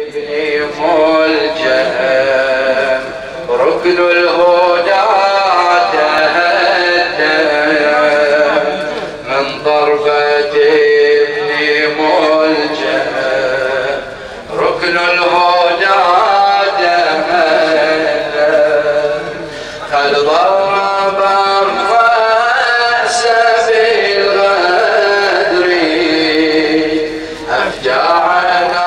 ابن ملجم ركن الهدى تهدم من ضربة ابن ملجم ركن الهدى تهدم قد ضرب الرأس بالغدر أفجعنا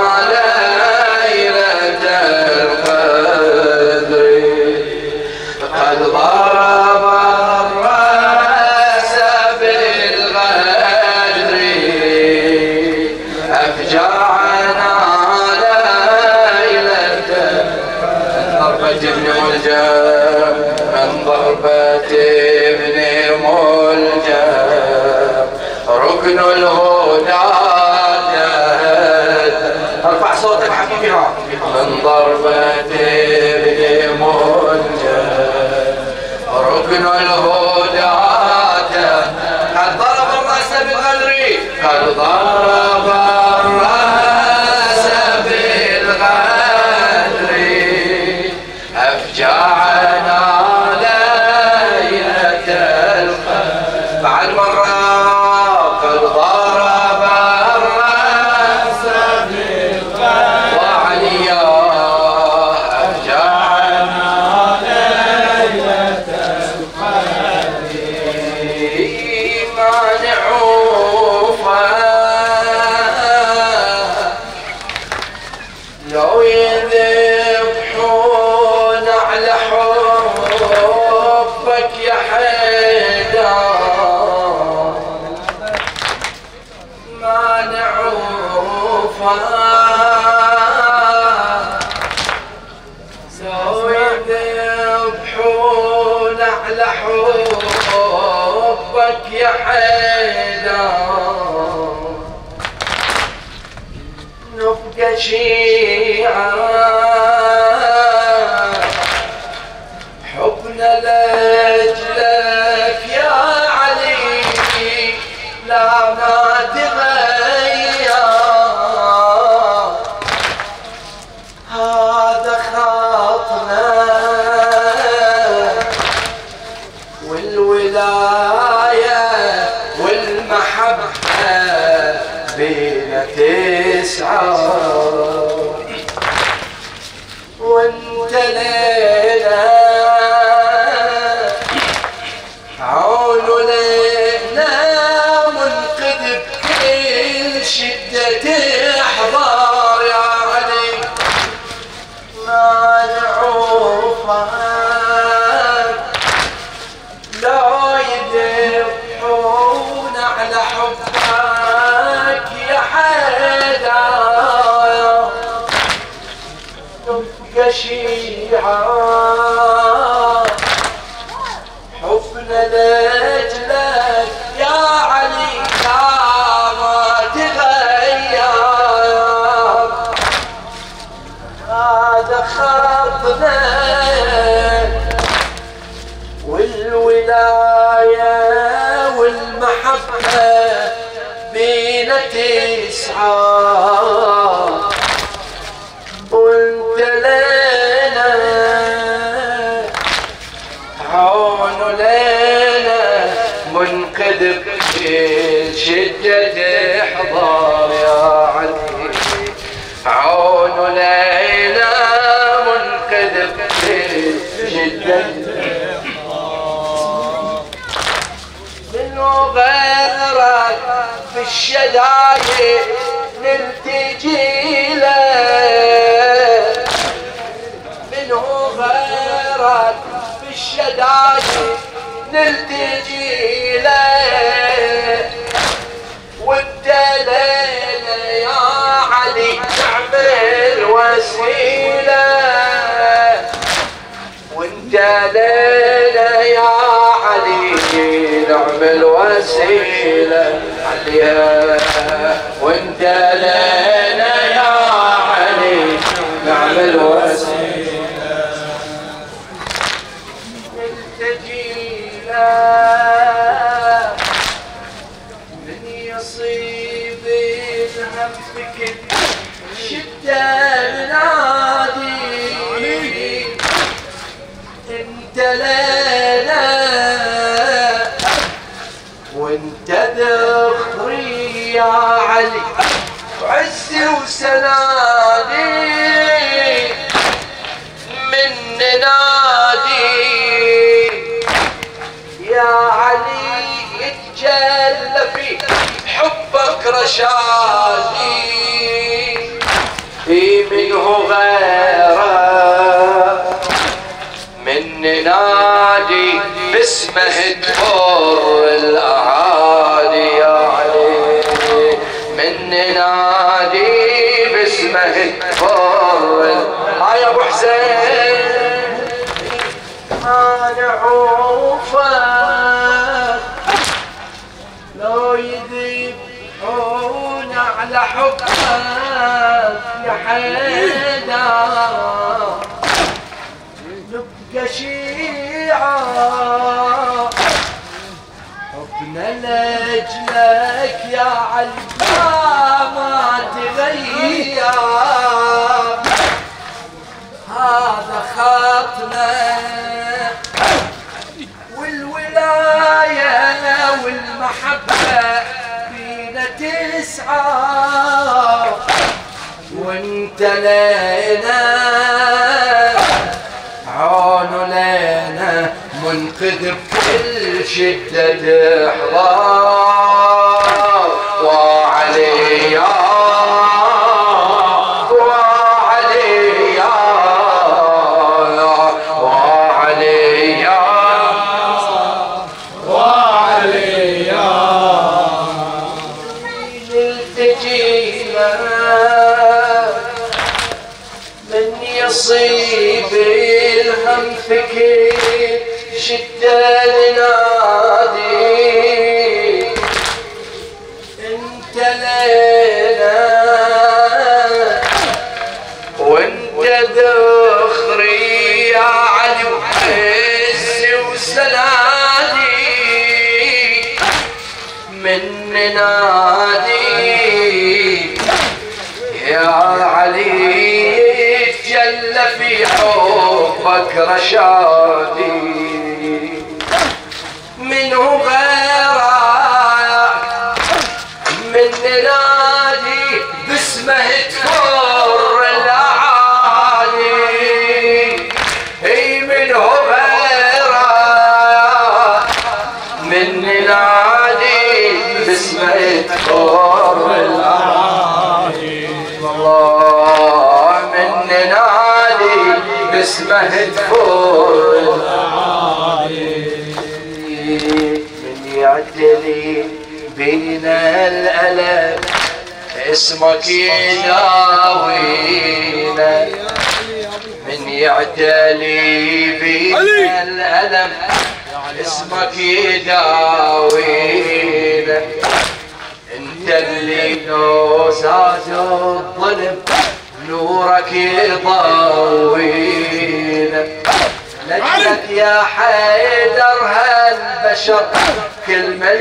ليلة القدر قد ضرب الرأس بالغدر أفجعنا ليلة ضربة ابن ملجم من ضربة ابن ملجم ركن الهدى ارفع صوتك حبيبي من ضربة ابن ملجم ركن الهدى قد ضرب الرأس بالغدر قد ضرب الرأس بالغدر أفجعنا ليلة القدر بعد مرة قد ضرب الرأس بالغدر وعليا أفجعنا ليلة القدر مانعوفا لو يذبحون على حبك يا حيدر مانعوفا لو يذبحون على حبك يا حيدر نبقى شيعا حبنا لأجلك يا علي لا ما تغير هذا خاطنا والولاية والمحبة بينا تسعى وانت لينا عون لينا منقذ بكل شدة احضار يا علي ما نعوفك لو يذبحون على حبك يا حيدر نبقى شيعا حبنا لأجلك يا علي لا ما تغير هذا خطنا والولاية والمحبة بينا تسعى وانت لنا عون لنا منقذ بكل شدة احضار يا علي عون لنا منقذ بكل شدة منو غيرك في الشدايد نلتجي له منو غيرك في الشدايد نلتجي له وانت لنا يا علي نعمل وسيله وانت لنا يا علي نعمل وسيله عليها وانت لنا يا علي نعمل وسيله نلتجي له من يصيب الهم بكل شده علي وعزي وسنادي من نادي يا علي يتجلى في حبك رشادي في منه غيره من نادي باسمه تفر الاعادي يا علي من نادي باسمه تفر يا ابو حسين ما نعوفك لو يذبحون على حبك يا حيدر نبقى شيعة حبنا لأجلك يا علي ما تغير هذا خطنا والولاية والمحبة فينا تسعى وانت لنا عون لنا منقذ بكل شدة احضار وعلي يا يصيب الهم فكر شدة لنادي انت لنا وانت ذخري يا علي وعز وسنادي من نادي يا علي جل في حبك رشادي منه غيرك من نادي باسمه تفر الاعادي اي منه غيرك من نادي باسمه تفر الاعادي والله من نادي باسمه تفور من يعتلي بينا الألم اسمك يداوينا من يعتلي بينا الألم اسمك يداوينا انت اللي نوزات الظلم نورك يضوينا لجلك يا حيدر هالبشر كل من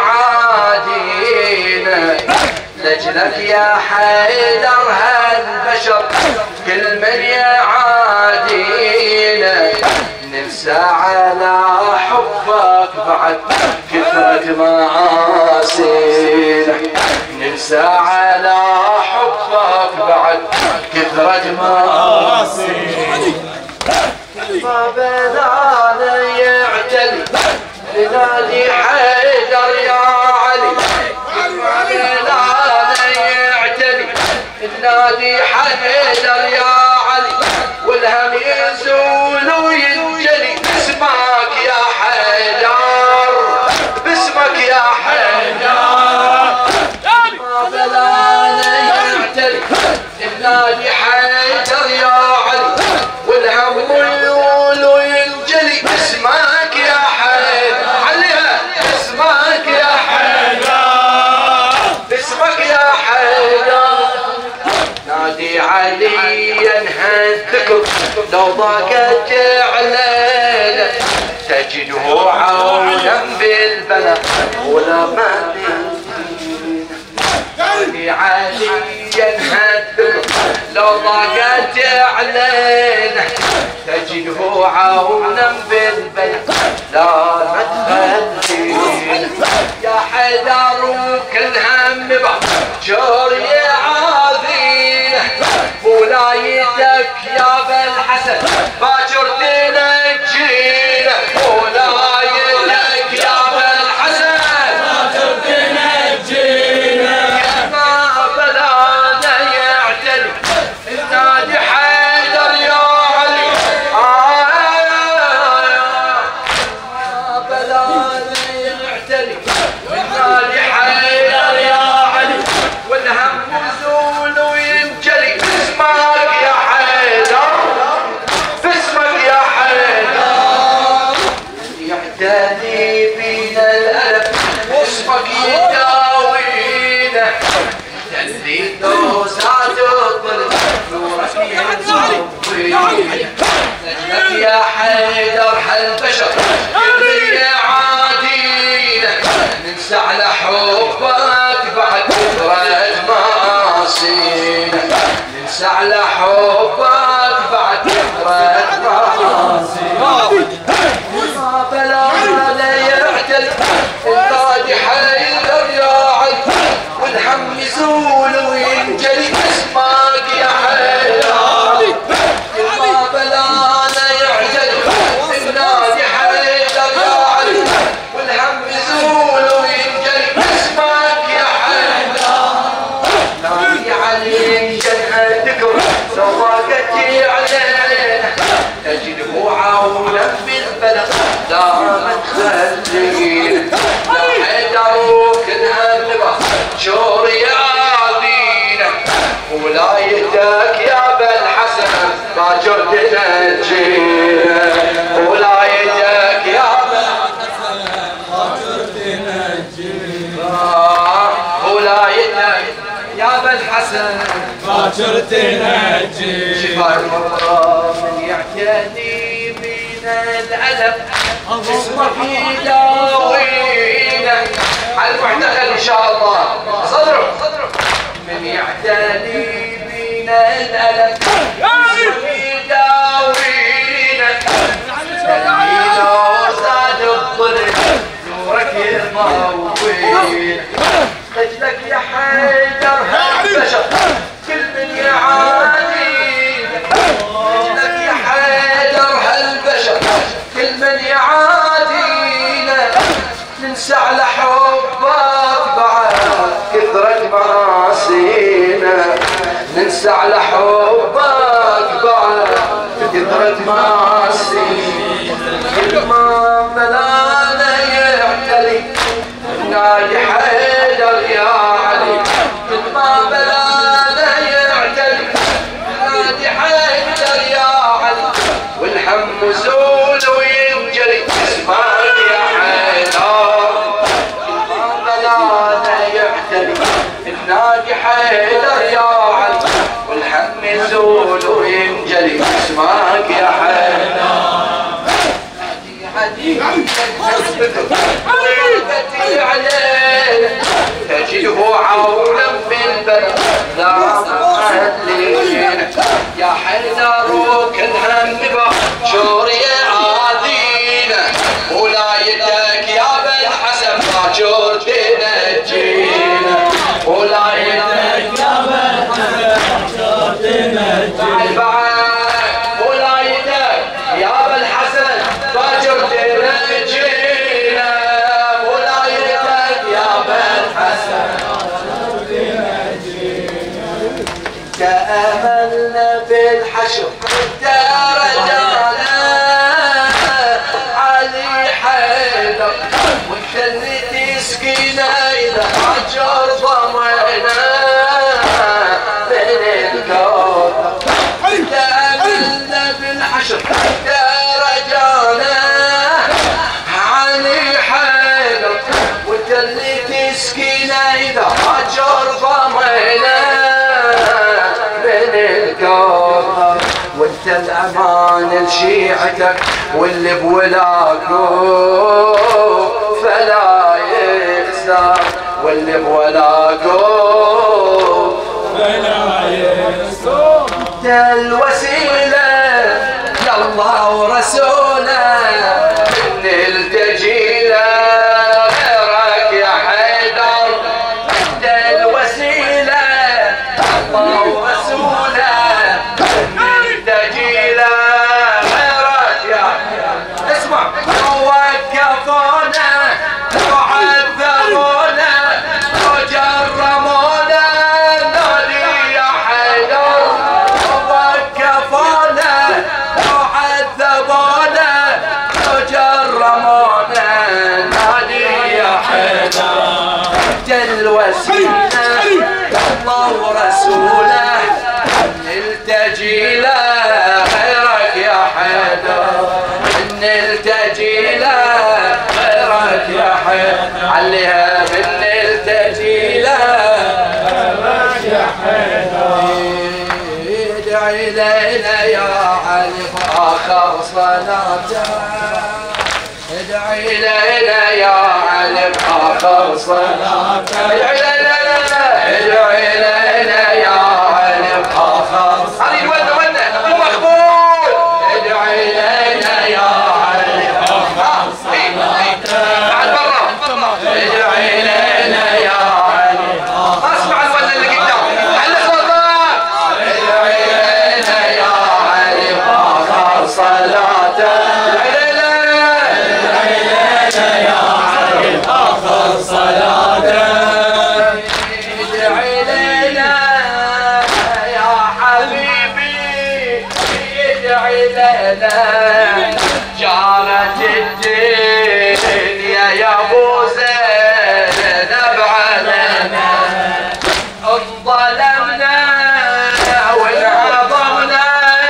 يعادينا لجلك يا حيدر هالبشر كل من يعادينا ننسى على حبك بعد كثرة مآسينا ننسى على حبك بعد كثرة مآسينا ما بنانا يعتلي لنادي حيدر يا علي ما بنانا يعتلي لنادي حيدر يا علي والهم يزول وينجلي باسمك يا حيدر باسمك يا حيدر ما بنانا يعتلي لنادي حيدر يا علي والهم يزول وينجلي باسمك يا حيدر عليها باسمك يا حيدر باسمك يا حيدر نادي عليا هالذكر لو ضاقت علينا تجده عونا بالبلا ولا ما نادي عليا هالذكر لو ضاقت علينا تجده عونا بالبلا لا ما تخلينا يا حيدر وكل هم بعد باكر يعاذينا ولايتك يا ابا الحسن باكر تنجينا ولايتك يا ابا الحسن باكر تنجينا ما بلانا يعتلي النادي حيدر يا علي ما بلانا يعتلي النادي حيدر يا علي والهم يزول وينجلي اسمك يا حيدر باسمك يا حيدر يعتني بينا الألم واسمك يداوينا تدري دوسات الظلم نورك ينصوينا نجمك يا حيدر هالبشر كل يعادينا ننسى على حبك بعد كثرة معاصينا ننسى على حبك بعد كثرة معاصينا ما بلانا يعتل النادي حيدر يا علي والهم يزول وينجلي اسمك يا حيدر ما بلانا يعتل النادي حيدر يا علي والهم يزول وينجلي اسمك يا حيدر نادي علي جنة ذكر صفاقتي علينا تجده عونا بالبلد دائما تخلينا يا حيدر وكلها اللباس شور يعادينا ولايتك يا ابا الحسن باكر تنجينا ولايتك يا ابا الحسن باكر تنجينا ولايتك يا ابا الحسن باكر تنجينا شفاء المرضى من يعتني بينا الألم اسمك يداوينا على المعتقل ان شاء الله صدروا من يعتني بينا الألم اسمك يداوينا تلمينا وزاد الظلم نورك يضوينا رجلك يا حيدر هالبشر كل من يعادينا رجلك يا حيدر هالبشر كل من يعادينا ننسى على حبك بعد كثرة معاصينا ننسى على حبك بعد كثرة معاصينا كل ما بلانا يعتلي النادي حيدر يا علي كل ما بلانا يعتلي النادي حيدر يا علي والهم زول وينجلي اسمك يا حيدر كل ما بلانا يعتلي النادي حيدر يا علي والهم زول وينجلي اسمك يا حيدر حسبتي علينا تجده عونا بالبلد لا تخلينا يا حيدر وكلها النبا شور يعادينا ولايتك يا ابا الحسن باكر تنجينا ولايتك يا ابا الحسن باكر تنجينا ولايتك يا ابا الحسن باكر تنجينا ولايتك يا ابا الحسن باكر تنجينا تأملنا بالحشر درجانا علي حيدر وانت اللي تسقينا اذا حجر ضمينا بين الكوثر تأملنا بالحشر درجانا علي حيدر وانت اللي تسقينا اذا حجر ضمينا بين الكوثر وانت الامان لشيعتك واللي بولاكو فلا يخسر واللي بولاكو فلا يخسر انت الوسيله يا الله ورسوله نلتجي له غيرك يا حيدر انت الوسيله نلتجي له غيرك يا حيدر، نلتجي له غيرك يا حيدر، عليها من نلتجي له غيرك يا حيدر. ادعي لنا يا علي آخر صلاته، ادعي لنا يا علي آخر صلاته، ادعي لنا يا علي آخر صلاته. علي ودنا مو مقبول، ادعي لنا يا علي آخر صلاته. بعد مرة ادعي لنا يا علي، اسمع الولد اللي قدام على صوتك، ادعي لنا يا علي آخر صلاته، ادعي لنا يا علي آخر صلاته. ادعي لنا يا حبيبي، ادعي لنا جارت الدنيا يا ابو زينب علينا، انظلمنا وانعظمنا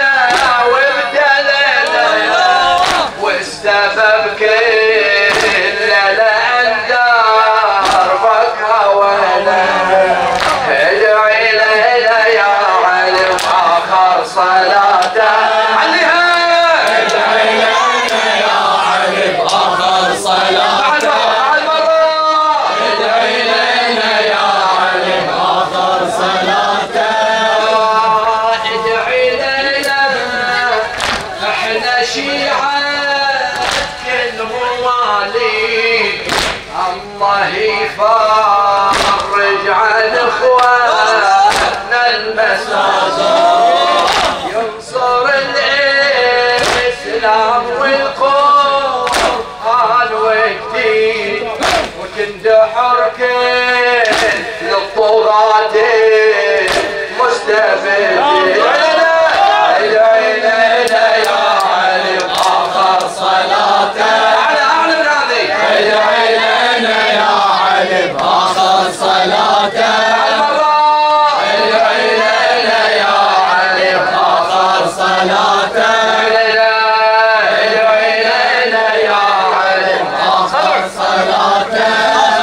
وابتلينا، والسبب كله لان دربك هوينا. ادعي لنا يا علي آخر صلاته، عليها ادعي لنا يا علي آخر صلاته. بعد مرة ادعي لنا يا علي آخر صلاته. ادعي لنا احنا شيعة كل مواليد، الله يفرج عن اخواننا المساجد، ينصر الاسلام والقرآن والدين، وتندحر كل الطغاة المستبدين. ادعي لنا يا علي آخر صلاته، على اعلى من هذه، ادعي لنا يا علي آخر صلاته. ادعي لنا يا علي آخر صلاته، ادعي لنا يا علي آخر صلاته.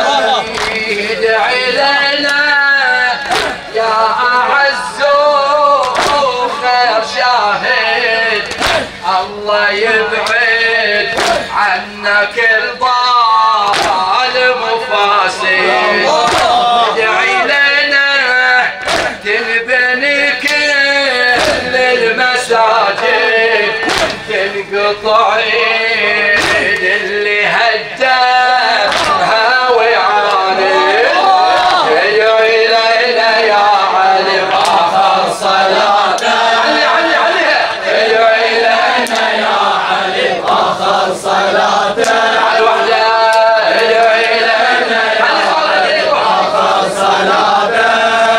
ادعي لنا يا أعز خير شاهد، الله يبعد عنا كل ظالم وفاسد. ادعي لنا تنبني كل المساجد، تنقطع ايد اللي هدمها ويعاند. ادعي لنا يا علي آخر صلاته، علي عليها، ادعي لنا يا علي آخر صلاته. على وحده ادعي لنا يا علي آخر صلاته.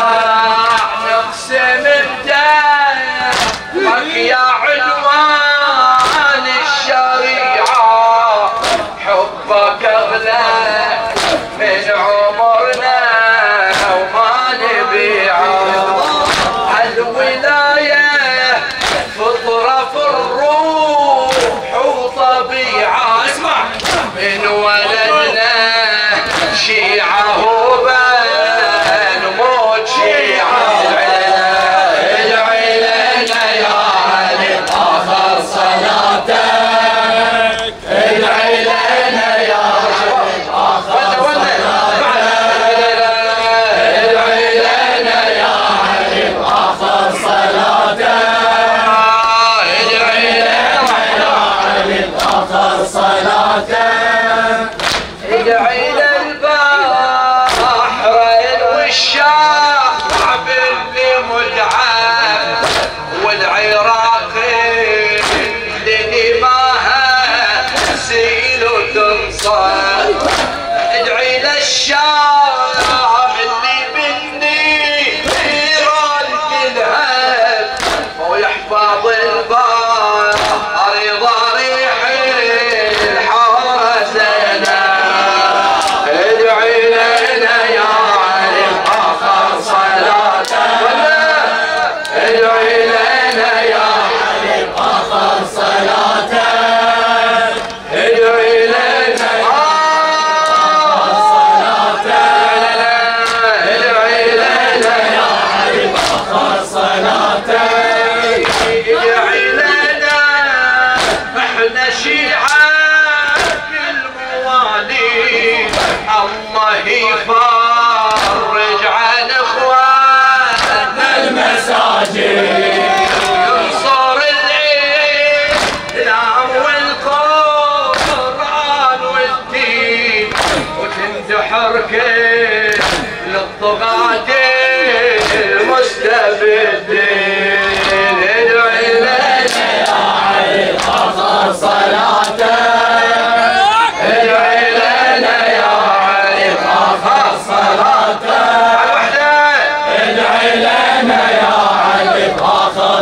نقسم بدمك يا عنوان الشريعة،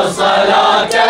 الصلاة